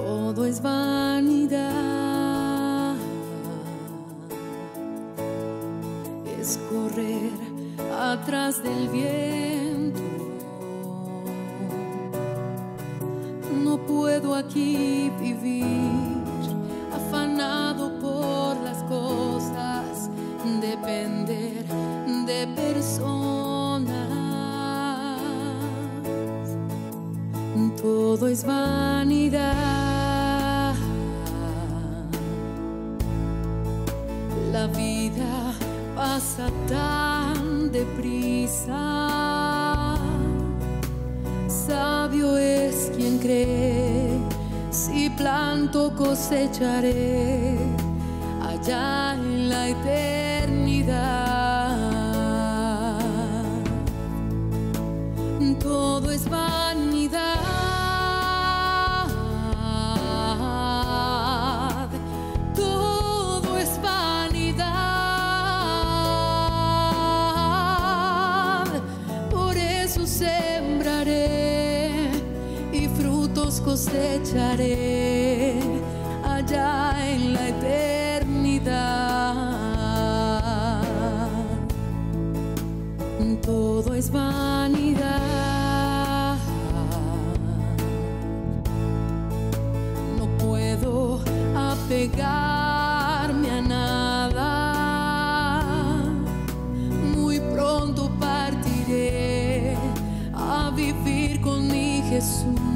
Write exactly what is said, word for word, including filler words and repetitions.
todo es vanidad. Es correr atrás del viento. No puedo aquí vivir afanado por las cosas, depender de personas. Todo es vanidad. La vida pasa tan deprisa. Sabio es quien cree, si planto cosecharé allá en la eternidad. Todo es vanidad. Todo es vanidad. Por eso sembraré y frutos cosecharé allá en la eternidad. Todo es vanidad. No puedo apegarme a nada. Muy pronto partiré a vivir con mi Jesús.